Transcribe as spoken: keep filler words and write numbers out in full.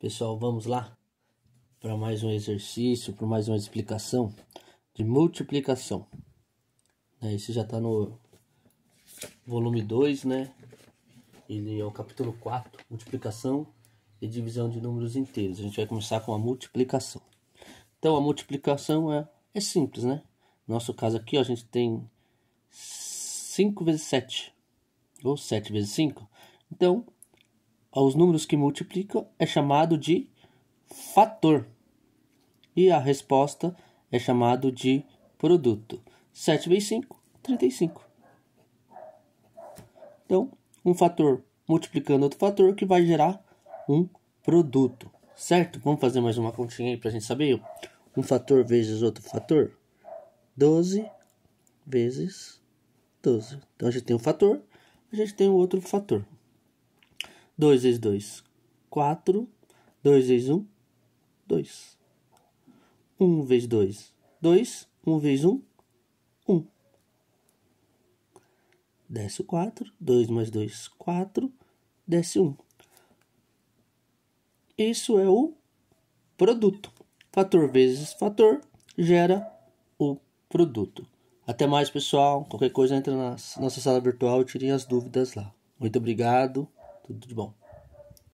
Pessoal, vamos lá para mais um exercício, para mais uma explicação de multiplicação. Esse já está no volume dois, né? Ele é o capítulo quatro, multiplicação e divisão de números inteiros. A gente vai começar com a multiplicação. Então, a multiplicação é, é simples, né? No nosso caso aqui, ó, a gente tem cinco vezes sete, ou sete vezes cinco. Então, os números que multiplicam é chamado de fator. E a resposta é chamado de produto. sete vezes cinco, trinta e cinco. Então, um fator multiplicando outro fator que vai gerar um produto. Certo? Vamos fazer mais uma continha aí para a gente saber. Um fator vezes outro fator. doze vezes doze. Então, a gente tem um fator, a gente tem o outro fator. dois vezes dois, quatro. dois vezes um, dois. um vezes dois, dois. um vezes um, um. Desce o quatro. dois mais dois, quatro. Desce um. Isso é o produto. Fator vezes fator gera o produto. Até mais, pessoal. Qualquer coisa entra na nossa sala virtual e tirem as dúvidas lá. Muito obrigado. Tudo de bom.